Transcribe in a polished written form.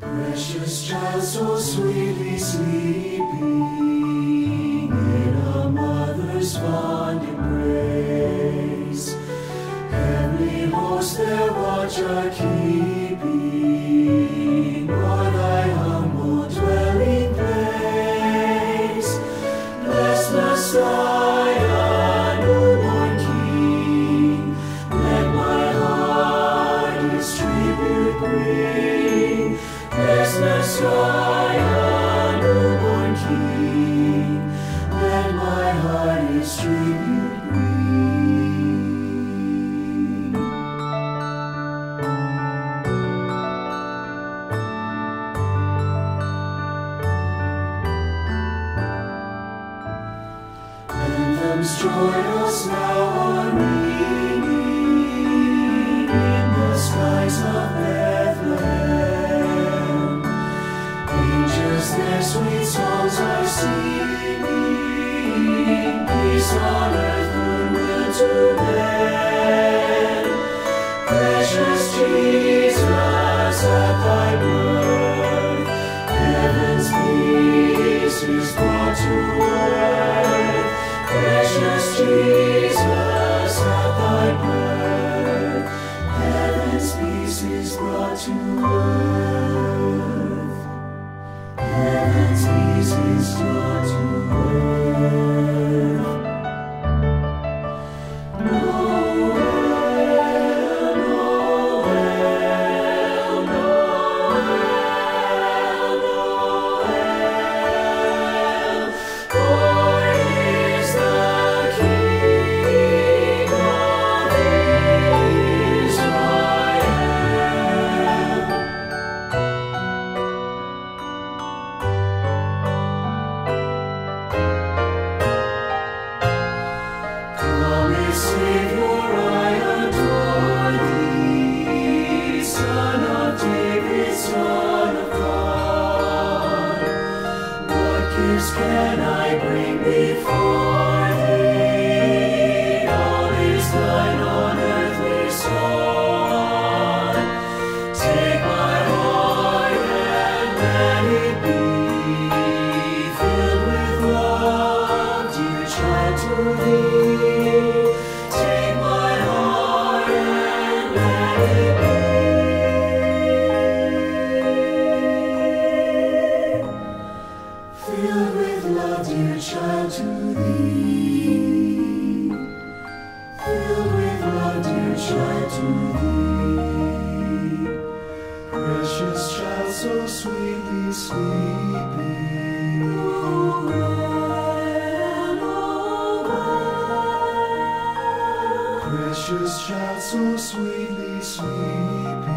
Precious child, so sweetly sleeping in a mother's fond embrace. Heavenly hosts their watch are keeping o'er thy humble dwelling place. Bless Messiah, newborn King, let my heart its tribute bring. Bless Messiah, newborn King, let my heart its tribute bring. Anthems joyous now are ringing in the skies of Bethlehem. Angels their sweet songs are singing, peace on earth, goodwill to men. Precious Jesus, at thy birth, heaven's peace is brought to earth. Precious Jesus, at thy birth, heaven's peace is brought to earth. Heaven's peace is brought to earth. Noel, Noel, Noel, Noel. Born is the King of Israel. Promised Savior, I adore thee, Son of David, Son of God. What gifts can I bring before thee? All is thine on earthly sod. Take my heart and let it be filled with love, dear child, to thee. Take my heart and let it be filled with love, dear child, to thee. Filled with love, dear child, to thee. Precious child, so sweetly sleeping. Noel, Noel. Precious child, so sweetly sleeping.